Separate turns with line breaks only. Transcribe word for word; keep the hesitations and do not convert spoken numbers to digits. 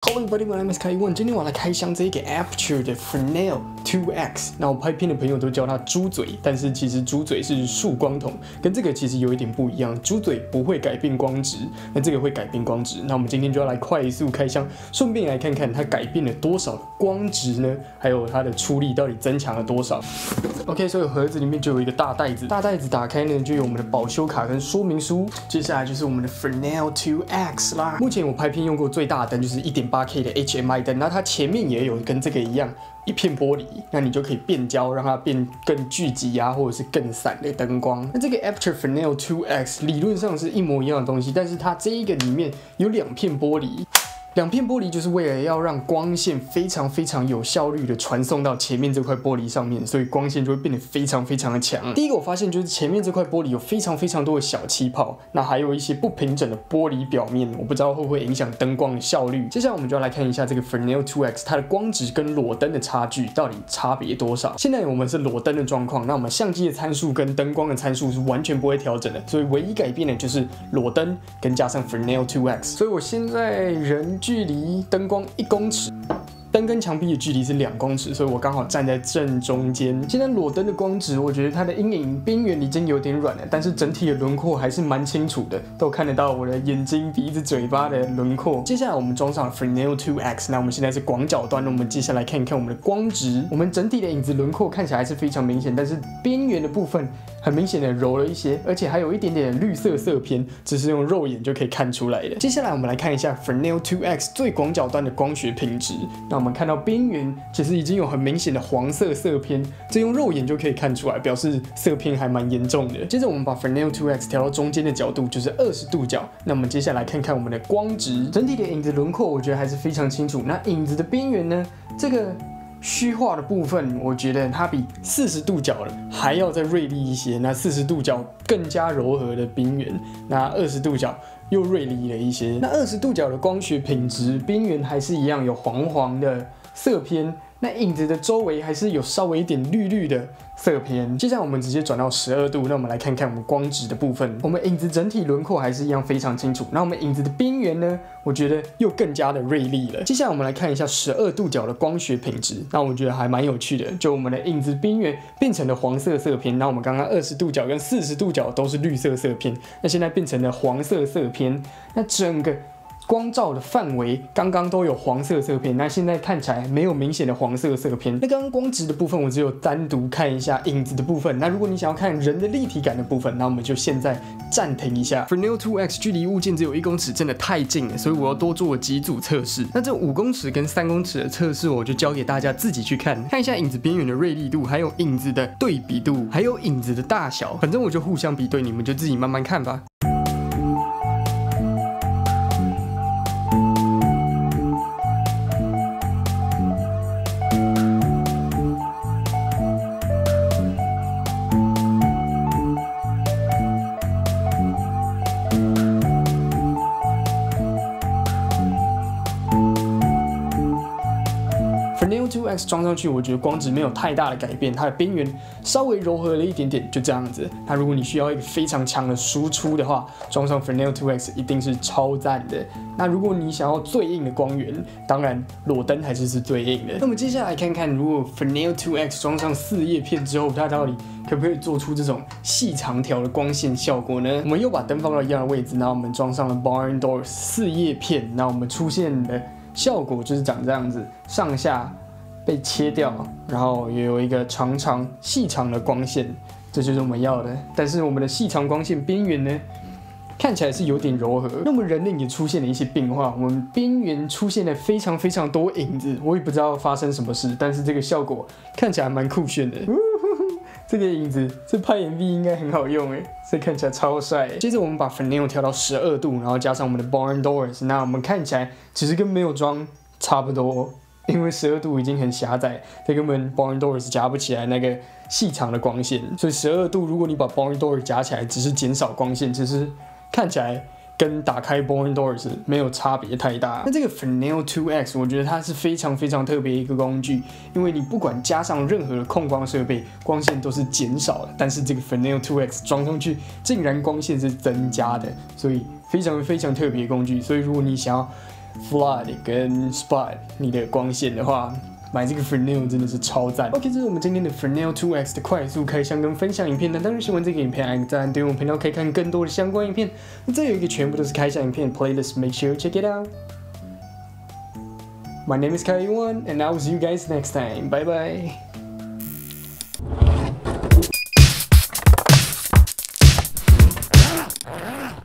Hello everybody, my name is Kai Wen。今天我来开箱这一个 Aputure 的 Fresnel two X。那我拍片的朋友都叫它猪嘴，但是其实猪嘴是束光筒，跟这个其实有一点不一样。猪嘴不会改变光质，那这个会改变光质。那我们今天就要来快速开箱，顺便来看看它改变了多少光质呢？还有它的出力到底增强了多少 ？OK， 所以盒子里面就有一个大袋子，大袋子打开呢就有我们的保修卡跟说明书。接下来就是我们的 Fresnel two X 啦。目前我拍片用过最大的灯就是 一点八K 的 H M I 灯，那它前面也有跟这个一样一片玻璃，那你就可以变焦，让它变更聚集啊，或者是更散的灯光。那这个 Aputure Fresnel two X 理论上是一模一样的东西，但是它这一个里面有两片玻璃。两片玻璃就是为了要让光线非常非常有效率的传送到前面这块玻璃上面，所以光线就会变得非常非常的强。第一个我发现就是前面这块玻璃有非常非常多的小气泡，那还有一些不平整的玻璃表面，我不知道会不会影响灯光的效率。接下来我们就要来看一下这个 Fresnel two X 它的光质跟裸灯的差距到底差别多少。现在我们是裸灯的状况，那我们相机的参数跟灯光的参数是完全不会调整的，所以唯一改变的就是裸灯跟加上 Fresnel two X。所以我现在人距离灯光一公尺，灯跟墙壁的距离是两公尺，所以我刚好站在正中间。现在裸灯的光质，我觉得它的阴影边缘已经有点软了，但是整体的轮廓还是蛮清楚的，都看得到我的眼睛、鼻子、嘴巴的轮廓。接下来我们装上了 Fresnel two X， 那我们现在是广角端，那我们接下来看一看我们的光质。我们整体的影子轮廓看起来还是非常明显，但是边缘的部分很明显的柔了一些，而且还有一点点绿色色偏，只是用肉眼就可以看出来的。接下来我们来看一下 Fresnel two X 最广角端的光学品质。那我们看到边缘其实已经有很明显的黄色色偏，这用肉眼就可以看出来，表示色偏还蛮严重的。接着我们把 Fresnel two X 调到中间的角度，就是二十度角。那我们接下来看看我们的光质，整体的影子轮廓我觉得还是非常清楚。那影子的边缘呢，这个虚化的部分，我觉得它比四十度角的还要再锐利一些。那四十度角更加柔和的边缘，那二十度角又锐利了一些。那二十度角的光学品质，边缘还是一样有黄黄的色偏，那影子的周围还是有稍微一点绿绿的色偏。接下来我们直接转到十二度，那我们来看看我们光质的部分。我们影子整体轮廓还是一样非常清楚，那我们影子的边缘呢，我觉得又更加的锐利了。接下来我们来看一下十二度角的光学品质，那我觉得还蛮有趣的，就我们的影子边缘变成了黄色色偏，那我们刚刚二十度角跟四十度角都是绿色色偏，那现在变成了黄色色偏，那整个光照的范围刚刚都有黄色色偏，那现在看起来没有明显的黄色色偏。那刚刚光质的部分我只有单独看一下影子的部分，那如果你想要看人的立体感的部分，那我们就现在暂停一下。Fresnel two X 距离物件只有一公尺，真的太近了，所以我要多做几组测试。那这五公尺跟三公尺的测试，我就交给大家自己去看，看一下影子边缘的锐利度，还有影子的对比度，还有影子的大小，反正我就互相比对，你们就自己慢慢看吧。Fresnel two X 装上去，我觉得光质没有太大的改变，它的边缘稍微柔和了一点点，就这样子。那如果你需要一个非常强的输出的话，装上 Fresnel two X 一定是超赞的。那如果你想要最硬的光源，当然裸灯还是是最硬的。那么接下来看看，如果 Fresnel two X 装上四叶片之后，它到底可不可以做出这种细长条的光线效果呢？我们又把灯放到一样的位置，然后我们装上了 Barn Doors 四叶片，那我们出现的效果就是长这样子，上下被切掉，然后也有一个长长细长的光线，这就是我们要的。但是我们的细长光线边缘呢，看起来是有点柔和。那么人脸也出现了一些变化，我们边缘出现了非常非常多影子，我也不知道发生什么事，但是这个效果看起来蛮酷炫的。这个影子，这拍 M V 应该很好用诶，这看起来超帅。接着我们把 Fresnel 调到十二度，然后加上我们的 Barn Doors， 那我们看起来其实跟没有装差不多，因为十二度已经很狭窄，这根本 Barn Doors 夹不起来那个细长的光线，所以十二度如果你把 Barn Doors 夹起来，只是减少光线，其实看起来跟打开 Barn Doors 没有差别太大。那这个 Fresnel two X 我觉得它是非常非常特别一个工具，因为你不管加上任何的控光设备，光线都是减少的，但是这个 Fresnel two X 装上去，竟然光线是增加的，所以非常非常特别的工具。所以如果你想要 flood 跟 spot 你的光线的话，买这个 Fresnel 真的是超赞。OK， 这是我们今天的 Fresnel two X 的快速开箱跟分享影片。那当然喜欢这个影片，按个赞，订阅我们频道可以看更多的相关影片。那这有一个全部都是开箱影片 playlist，make sure check it out。My name is Kai Yuan, and I will see you guys next time. Bye bye.